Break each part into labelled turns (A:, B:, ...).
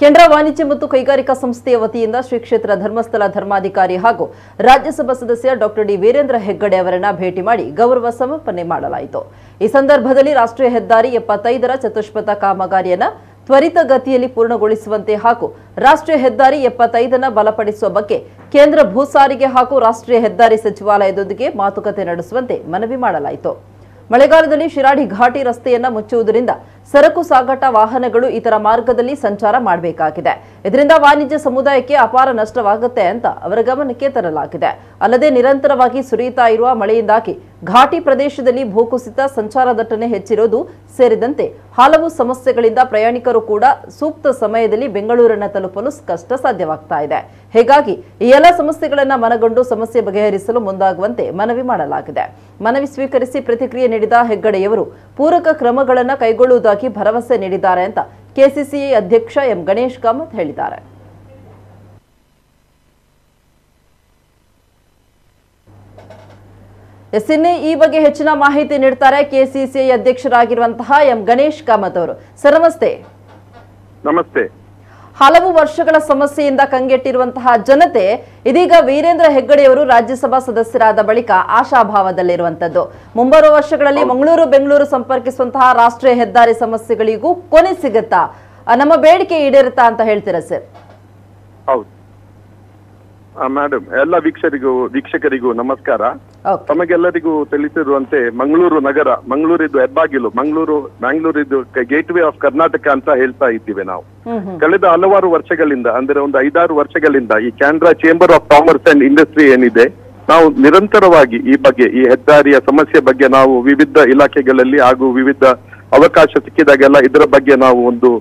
A: ಕೇಂದ್ರ ವಾಣಿಜ್ಯ ಮತ್ತು ಕೈಗಾರಿಕಾ ಸಂಸ್ಥೆಯ ವತಿಯಿಂದ ಶ್ರೀ ಕ್ಷೇತ್ರ ಧರ್ಮಸ್ಥಳ ಧರ್ಮಾಧಿಕಾರಿ ಹಾಗೂ ರಾಜ್ಯಸಭಾ ಸದಸ್ಯ ಡಾಕ್ಟರ್ ಡಿ ವೀರೇಂದ್ರ ಹೆಗ್ಗಡೆ ಅವರನ್ನ ಭೇಟಿ ಮಾಡಿ ಗೌರವ ಸಮರ್ಪಣೆ ಮಾಡಲಾಯಿತು। ಈ ಸಂದರ್ಭದಲ್ಲಿ ರಾಷ್ಟ್ರೀಯ ಹೆದ್ದಾರಿ 75ರ ಚತುಷ್ಪಥ ಕಾಮಗಾರಿಯನ್ನು ತ್ವರಿತಗತಿಯಲ್ಲಿ ಪೂರ್ಣಗೊಳಿಸುವಂತೆ ಹಾಗೂ ರಾಷ್ಟ್ರೀಯ ಹೆದ್ದಾರಿ 75ನ ಬಲಪಡಿಸುವ ಬಗ್ಗೆ ಕೇಂದ್ರ ಭೂ ಸಾರಿಗೆ ಹಾಗೂ ರಾಷ್ಟ್ರೀಯ ಹೆದ್ದಾರಿ ಸಚಿವಾಲಯದೊಂದಿಗೆ ಮಾತುಕತೆ ನಡೆಸುವಂತೆ ಮನವಿ ಮಾಡಲಾಯಿತು। ಮಳೆಗಾಲದಲ್ಲಿ ಶಿರಾಡಿ ಘಾಟಿ ರಸ್ತೆಯನ್ನು ಮುಚ್ಚುವುದರಿಂದ ಸರಕು ಸಾಗಾಟ ವಾಹನಗಳು ಇತರ ಮಾರ್ಗದಲ್ಲಿ ಸಂಚಾರ ಮಾಡಬೇಕಾಗಿದೆ। ಇದರಿಂದ ವಾಣಿಜ್ಯ ಸಮುದಾಯಕ್ಕೆ ಅಪಾರ ನಷ್ಟವಾಗುತ್ತೆ ಅಂತ ಅವರ ಗಮನಕ್ಕೆ ತರಲಾಗಿದೆ। ಅಲ್ಲದೆ ನಿರಂತರವಾಗಿ ಸುರಿಯುತ್ತಾ ಇರುವ ಮಳೆಯಿಂದಾಗಿ ಘಾಟಿ ಪ್ರದೇಶದಲ್ಲಿ ಭೂಕುಸಿತ, ಸಂಚಾರ ದಟ್ಟಣೆ ಹೆಚ್ಚಿರುವುದು ಸೇರಿದಂತೆ ಹಲವು ಸಮಸ್ಯೆಗಳಿಂದ ಪ್ರಯಾಣಿಕರು ಕೂಡ ಸೂಕ್ತ ಸಮಯದಲ್ಲಿ ಬೆಂಗಳೂರನ್ನು ತಲುಪಲು ಕಷ್ಟ ಸಾಧ್ಯವಾಗ್ತಾ ಇದೆ। ಹೀಗಾಗಿ ಈ ಎಲ್ಲ ಸಮಸ್ಯೆಗಳನ್ನು ಮನಗಂಡು ಸಮಸ್ಯೆ ಬಗೆಹರಿಸಲು ಮುಂದಾಗುವಂತೆ ಮನವಿ ಮಾಡಲಾಗಿದೆ। ಮನವಿ ಸ್ವೀಕರಿಸಿ ಪ್ರತಿಕ್ರಿಯೆ ನೀಡಿದ ಹೆಗ್ಗಡೆಯವರು ಪೂರಕ ಕ್ರಮಗಳನ್ನು ಕೈಗೊಳ್ಳುವುದಾಗಿ ಭರವಸೆ ನೀಡಿದ್ದಾರೆ ಅಂತ ಕೆಸಿಸಿಐ ಅಧ್ಯಕ್ಷ ಎಂ ಗಣೇಶ್ ಕಾಮತ್ ಹೇಳಿದ್ದಾರೆ। ಎಸ್ಎನ್ಎ ಈ ಬಗ್ಗೆ ಹೆಚ್ಚಿನ ಮಾಹಿತಿ ನೀಡುತ್ತಾರೆ ಕೆಸಿಸಿಐ ಅಧ್ಯಕ್ಷರಾಗಿರುವಂತಹ ಎಂ ಗಣೇಶ್ ಕಾಮತ್ ಅವರು। ಸರ್ ನಮಸ್ತೆ।
B: ನಮಸ್ತೆ।
A: ಹಲವು ವರ್ಷಗಳ ಸಮಸ್ಯೆಯಿಂದ ಕಂಗೆಟ್ಟಿರುವಂತಹ ಜನತೆ ಇದೀಗ ವೀರೇಂದ್ರ ಹೆಗ್ಗಡೆಯವರು ರಾಜ್ಯಸಭಾ ಸದಸ್ಯರಾದ ಬಳಿಕ ಆಶಾಭಾವದಲ್ಲಿರುವಂತದ್ದು। ಮುಂಬರುವ ವರ್ಷಗಳಲ್ಲಿ ಮಂಗಳೂರು ಬೆಂಗಳೂರು ಸಂಪರ್ಕಿಸುವಂತಹ ರಾಷ್ಟ್ರೀಯ ಹೆದ್ದಾರಿ ಸಮಸ್ಯೆಗಳಿಗೂ ಕೊನೆ ಸಿಗುತ್ತಾ, ನಮ್ಮ ಬೇಡಿಕೆ ಈಡೇರುತ್ತಾ ಅಂತ ಹೇಳ್ತೀರಾ ಸರ್?
B: ಹೌದು ಮೇಡಮ್, ಎಲ್ಲ ವೀಕ್ಷಕರಿಗೂ ನಮಸ್ಕಾರ। ತಮಗೆಲ್ಲರಿಗೂ ತಿಳಿಸಿರುವಂತೆ ಮಂಗಳೂರು ನಗರ, ಮಂಗಳೂರಿದ್ದು ಹೆಬ್ಬಾಗಿಲು, ಬ್ಯಾಂಗ್ಳೂರಿದ್ದು ಗೇಟ್ ವೇ ಆಫ್ ಕರ್ನಾಟಕ ಅಂತ ಹೇಳ್ತಾ ಇದ್ದೀವಿ ನಾವು। ಕಳೆದ ಹಲವಾರು ವರ್ಷಗಳಿಂದ, ಅಂದ್ರೆ ಒಂದು 5-6 ವರ್ಷಗಳಿಂದ ಈ Kanara chamber of commerce and industry ಏನಿದೆ, ನಾವು ನಿರಂತರವಾಗಿ ಈ ಬಗ್ಗೆ, ಈ ಹೆದ್ದಾರಿಯ ಸಮಸ್ಯೆ ಬಗ್ಗೆ ನಾವು ವಿವಿಧ ಇಲಾಖೆಗಳಲ್ಲಿ ಹಾಗೂ ವಿವಿಧ ಅವಕಾಶ ಸಿಕ್ಕಿದಾಗೆಲ್ಲ ಇದರ ಬಗ್ಗೆ ನಾವು ಒಂದು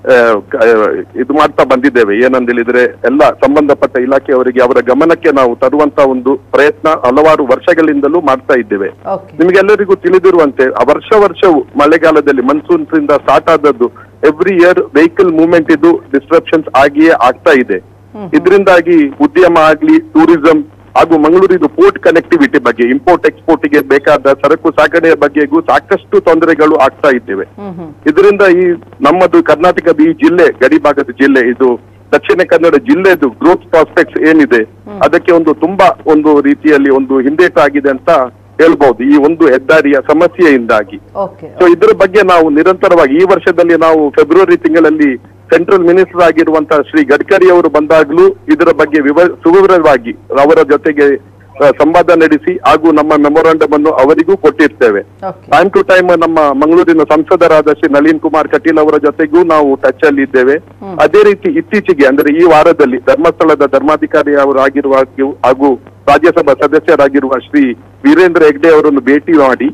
B: ಇದು ಮಾಡ್ತಾ ಬಂದಿದ್ದೇವೆ। ಏನಂದೇಳಿದ್ರೆ ಎಲ್ಲ ಸಂಬಂಧಪಟ್ಟ ಇಲಾಖೆಯವರಿಗೆ ಅವರ ಗಮನಕ್ಕೆ ನಾವು ತರುವಂತ ಒಂದು ಪ್ರಯತ್ನ ಹಲವಾರು ವರ್ಷಗಳಿಂದಲೂ ಮಾಡ್ತಾ ಇದ್ದೇವೆ। ನಿಮಗೆಲ್ಲರಿಗೂ ತಿಳಿದಿರುವಂತೆ ವರ್ಷವೂ ಮಳೆಗಾಲದಲ್ಲಿ ಮನ್ಸೂನ್ಸ್ ಇಂದ ಸ್ಟಾರ್ಟ್ ಆದದ್ದು ಎವ್ರಿ ಇಯರ್ ವೆಹಿಕಲ್ ಮೂವ್ಮೆಂಟ್ ಇದು ಡಿಸ್ಟ್ರಪ್ಷನ್ಸ್ ಆಗಿಯೇ ಆಗ್ತಾ ಇದೆ। ಇದರಿಂದಾಗಿ ಉದ್ಯಮ ಆಗ್ಲಿ, ಟೂರಿಸಂ ಹಾಗೂ ಮಂಗಳೂರಿದು ಪೋರ್ಟ್ ಕನೆಕ್ಟಿವಿಟಿ ಬಗ್ಗೆ, ಇಂಪೋರ್ಟ್ ಎಕ್ಸ್ಪೋರ್ಟ್ಗೆ ಬೇಕಾದ ಸರಕು ಸಾಗಣೆಯ ಬಗ್ಗೆಗೂ ಸಾಕಷ್ಟು ತೊಂದರೆಗಳು ಆಗ್ತಾ ಇದ್ದೇವೆ। ಇದರಿಂದ ಈ ನಮ್ಮದು ಕರ್ನಾಟಕದ ಈ ಜಿಲ್ಲೆ, ಗಡಿ ಭಾಗದ ಜಿಲ್ಲೆ, ಇದು ದಕ್ಷಿಣ ಕನ್ನಡ ಜಿಲ್ಲೆದು ಗ್ರೋತ್ ಪ್ರಾಸ್ಪೆಕ್ಟ್ಸ್ ಏನಿದೆ ಅದಕ್ಕೆ ತುಂಬಾ ಒಂದು ರೀತಿಯಲ್ಲಿ ಹಿಂದೇಟಾಗಿದೆ ಅಂತ ಹೇಳ್ಬಹುದು ಈ ಒಂದು ಹೆದ್ದಾರಿಯ ಸಮಸ್ಯೆಯಿಂದಾಗಿ। ಸೊ ಇದರ ಬಗ್ಗೆ ನಾವು ನಿರಂತರವಾಗಿ ಈ ವರ್ಷದಲ್ಲಿ ನಾವು ಫೆಬ್ರವರಿ ತಿಂಗಳಲ್ಲಿ ಸೆಂಟ್ರಲ್ ಮಿನಿಸ್ಟರ್ ಆಗಿರುವಂತಹ ಶ್ರೀ ಗಡ್ಕರಿ ಅವರು ಬಂದಾಗ್ಲೂ ಇದರ ಬಗ್ಗೆ ಸುವಿವರವಾಗಿ ಅವರ ಜೊತೆಗೆ ಸಂವಾದ ನಡೆಸಿ ಹಾಗೂ ನಮ್ಮ ಮೆಮೊರಾಂಡಮ್ ಅನ್ನು ಅವರಿಗೂ ಕೊಟ್ಟಿರ್ತೇವೆ। ಟೈಮ್ ಟು ಟೈಮ್ ನಮ್ಮ ಮಂಗಳೂರಿನ ಸಂಸದರಾದ ಶ್ರೀ ನಳಿನ್ ಕುಮಾರ್ ಕಟೀಲ್ ಅವರ ಜೊತೆಗೂ ನಾವು ಟಚ್ ಅಲ್ಲಿ ಇದ್ದೇವೆ। ಅದೇ ರೀತಿ ಇತ್ತೀಚೆಗೆ, ಅಂದ್ರೆ ಈ ವಾರದಲ್ಲಿ ಧರ್ಮಸ್ಥಳದ ಧರ್ಮಾಧಿಕಾರಿ ಅವರಾಗಿರುವ ಹಾಗೂ ರಾಜ್ಯಸಭಾ ಸದಸ್ಯರಾಗಿರುವ ಶ್ರೀ ವೀರೇಂದ್ರ ಹೆಗ್ಗಡೆ ಅವರನ್ನು ಭೇಟಿ ಮಾಡಿ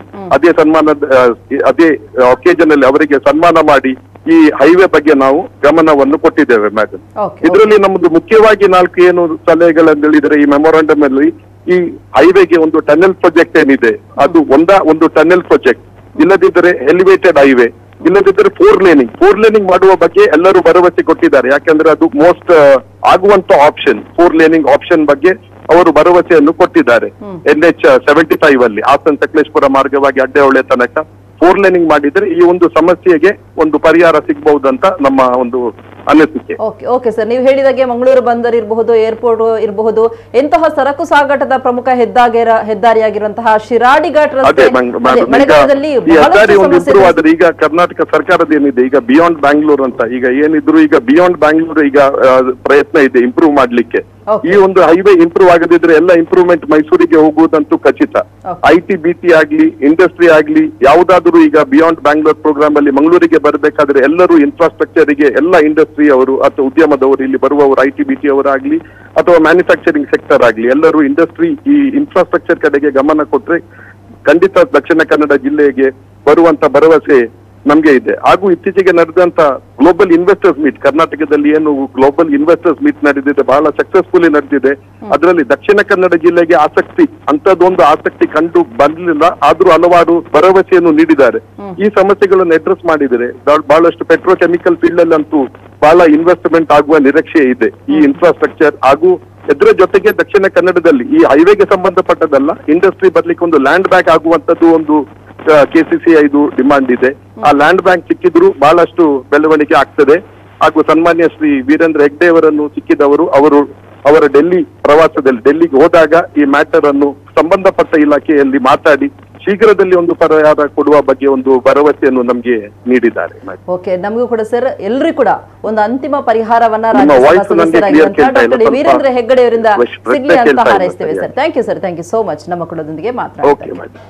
B: ಅದೇ ಒಕೇಜನ್ ಅಲ್ಲಿ ಅವರಿಗೆ ಸನ್ಮಾನ ಮಾಡಿ ಈ ಹೈವೇ ಬಗ್ಗೆ ನಾವು ಗಮನವನ್ನು ಕೊಟ್ಟಿದ್ದೇವೆ ಮೇಡಮ್। ಇದರಲ್ಲಿ ನಮ್ದು ಮುಖ್ಯವಾಗಿ 4 ಏನು ಸಲಹೆಗಳನ್ನು ಹೇಳಿದರೆ, ಈ ಮೆಮೊರಾಂಡಮ್ ಅಲ್ಲಿ ಈ ಹೈವೇಗೆ ಒಂದು ಟನೆಲ್ ಪ್ರಾಜೆಕ್ಟ್ ಏನಿದೆ ಅದು ಒಂದು ಟನೆಲ್ ಪ್ರಾಜೆಕ್ಟ್, ಇಲ್ಲದಿದ್ದರೆ ಎಲಿವೇಟೆಡ್ ಹೈವೇ, ಇಲ್ಲದಿದ್ದರೆ ಫೋರ್ ಲೇನಿಂಗ್ ಮಾಡುವ ಬಗ್ಗೆ ಎಲ್ಲರೂ ಭರವಸೆ ಕೊಟ್ಟಿದ್ದಾರೆ। ಯಾಕಂದ್ರೆ ಅದು ಮೋಸ್ಟ್ ಆಗುವಂತ ಆಪ್ಷನ್, 4 ಲೇನಿಂಗ್ ಆಪ್ಷನ್ ಬಗ್ಗೆ ಅವರು ಭರವಸೆಯನ್ನು ಕೊಟ್ಟಿದ್ದಾರೆ। NH 75 ಅಲ್ಲಿ ಹಾಸನ್ ಸಕಲೇಶ್ಪುರ ಮಾರ್ಗವಾಗಿ ಅಡ್ಡೆಹೊಳೆ ತನಕ 4 ಲೇನಿಂಗ್ ಮಾಡಿದ್ರೆ ಈ ಒಂದು ಸಮಸ್ಯೆಗೆ ಒಂದು ಪರಿಹಾರ ಸಿಗಬಹುದಂತ ನಮ್ಮ ಒಂದು ಅನಿಸಿಕೆ।
A: ಓಕೆ ಸರ್, ನೀವು ಹೇಳಿದಾಗೆ ಮಂಗಳೂರು ಬಂದರ್ ಇರಬಹುದು, ಏರ್ಪೋರ್ಟ್ ಇರಬಹುದು, ಎಂತಹ ಸರಕು ಸಾಗಾಟದ ಪ್ರಮುಖ ಹೆದ್ದಾರಿಯಾಗಿರುವಂತಹ ಶಿರಾಡಿ ಘಾಟ್ ರಸ್ತೆ ಮಳೆಗಾಲದಲ್ಲಿ
B: ಇಂಪ್ರೂವ್ ಆದ್ರೆ ಈಗ ಕರ್ನಾಟಕ ಸರ್ಕಾರದ ಏನಿದೆ, ಈಗ ಬಿಯಾಂಡ್ ಬ್ಯಾಂಗ್ಳೂರ್ ಅಂತ ಈಗ ಏನಿದ್ರು, ಈಗ ಬಿಯಾಂಡ್ ಬ್ಯಾಂಗ್ಳೂರ್ ಈಗ ಪ್ರಯತ್ನ ಇದೆ ಇಂಪ್ರೂವ್ ಮಾಡ್ಲಿಕ್ಕೆ। ಈ ಒಂದು ಹೈವೇ ಇಂಪ್ರೂವ್ ಆಗದಿದ್ರೆ ಎಲ್ಲ ಇಂಪ್ರೂವ್ಮೆಂಟ್ ಮೈಸೂರಿಗೆ ಹೋಗುವುದಂತೂ ಖಚಿತ। IT-BT ಆಗ್ಲಿ, ಇಂಡಸ್ಟ್ರಿ ಆಗ್ಲಿ, ಯಾವುದಾದ್ರೂ ಈಗ ಬಿಯಾಂಡ್ ಬ್ಯಾಂಗ್ಳೂರ್ ಪ್ರೋಗ್ರಾಮ್ ಅಲ್ಲಿ ಮಂಗಳೂರಿಗೆ ಬರಬೇಕಾದ್ರೆ ಎಲ್ಲರೂ ಇನ್ಫ್ರಾಸ್ಟ್ರಕ್ಚರ್ಗೆ, ಎಲ್ಲ ಇಂಡಸ್ಟ್ರಿ ಅವರು ಅಥವಾ ಉದ್ಯಮದವರು ಇಲ್ಲಿ ಬರುವವರು, IT-BT ಅವರಾಗ್ಲಿ ಅಥವಾ ಮ್ಯಾನುಫ್ಯಾಕ್ಚರಿಂಗ್ ಸೆಕ್ಟರ್ ಆಗ್ಲಿ, ಎಲ್ಲರೂ ಇಂಡಸ್ಟ್ರಿ ಈ ಇನ್ಫ್ರಾಸ್ಟ್ರಕ್ಚರ್ ಕಡೆಗೆ ಗಮನ ಕೊಟ್ರೆ ಖಂಡಿತ ದಕ್ಷಿಣ ಕನ್ನಡ ಜಿಲ್ಲೆಗೆ ಬರುವಂತ ಭರವಸೆ ನಮ್ಗೆ ಇದೆ। ಹಾಗೂ ಇತ್ತೀಚೆಗೆ ನಡೆದಂತ ಗ್ಲೋಬಲ್ ಇನ್ವೆಸ್ಟರ್ಸ್ ಮೀಟ್, ಕರ್ನಾಟಕದಲ್ಲಿ ಏನು ಗ್ಲೋಬಲ್ ಇನ್ವೆಸ್ಟರ್ಸ್ ಮೀಟ್ ನಡೆದಿದೆ, ಬಹಳ ಸಕ್ಸಸ್ಫುಲಿ ನಡೆದಿದೆ। ಅದರಲ್ಲಿ ದಕ್ಷಿಣ ಕನ್ನಡ ಜಿಲ್ಲೆಗೆ ಅಂತದೊಂದು ಆಸಕ್ತಿ ಕಂಡು ಬಂದಿಲ್ಲ, ಆದ್ರೂ ಹಲವಾರು ಭರವಸೆಯನ್ನು ನೀಡಿದ್ದಾರೆ। ಈ ಸಮಸ್ಯೆಗಳನ್ನು ಅಡ್ರೆಸ್ ಮಾಡಿದರೆ ಬಹಳಷ್ಟು ಪೆಟ್ರೋಕೆಮಿಕಲ್ ಫೀಲ್ಡ್ ಅಲ್ಲಂತೂ ಬಹಳ ಇನ್ವೆಸ್ಟ್ಮೆಂಟ್ ಆಗುವ ನಿರೀಕ್ಷೆ ಇದೆ ಈ ಇನ್ಫ್ರಾಸ್ಟ್ರಕ್ಚರ್ ಹಾಗೂ ಇದರ ಜೊತೆಗೆ ದಕ್ಷಿಣ ಕನ್ನಡದಲ್ಲಿ ಈ ಹೈವೇಗೆ ಸಂಬಂಧಪಟ್ಟದಲ್ಲ, ಇಂಡಸ್ಟ್ರಿ ಬರ್ಲಿಕ್ಕೆ ಒಂದು ಲ್ಯಾಂಡ್ ಬ್ಯಾಂಕ್ ಆಗುವಂತದ್ದು ಒಂದು KCCI ಡಿಮಾಂಡ್ ಇದೆ। ಆ ಲ್ಯಾಂಡ್ ಬ್ಯಾಂಕ್ ಸಿಕ್ಕಿದ್ರು ಬಹಳಷ್ಟು ಬೆಳವಣಿಗೆ ಆಗ್ತದೆ। ಹಾಗೂ ಸನ್ಮಾನ್ಯ ಶ್ರೀ ವೀರೇಂದ್ರ ಹೆಗ್ಡೆ ಅವರನ್ನು ಸಿಕ್ಕಿದವರು. ಅವರ ಡೆಲ್ಲಿ ಪ್ರವಾಸದಲ್ಲಿ ಡೆಲ್ಲಿಗೆ ಹೋದಾಗ ಈ ಮ್ಯಾಟರ್ ಅನ್ನು ಸಂಬಂಧಪಟ್ಟ ಇಲಾಖೆಯಲ್ಲಿ ಮಾತಾಡಿ ಶೀಘ್ರದಲ್ಲಿ ಒಂದು ಪರಿಹಾರ ಕೊಡುವ ಬಗ್ಗೆ ಒಂದು ಭರವಸೆಯನ್ನು ನಮ್ಗೆ ನೀಡಿದ್ದಾರೆ.
A: ಓಕೆ, ನಮಗೂ ಕೂಡ ಸರ್ ಎಲ್ರಿಗೂ ಕೂಡ ಒಂದು ಅಂತಿಮ ಪರಿಹಾರವನ್ನ ವೀರೇಂದ್ರ ಹೆಗ್ಗಡೆ ಅವರಿಂದ ಸಿಗ್ಲಿ ಅಂತ ಹಾರೈಸ್ತೇವೆ sir. Thank you sir, thank you so much ನಮ್ಮ ಕೂಡದೊಂದಿಗೆ ಮಾತಾಡ್ತಾರೆ.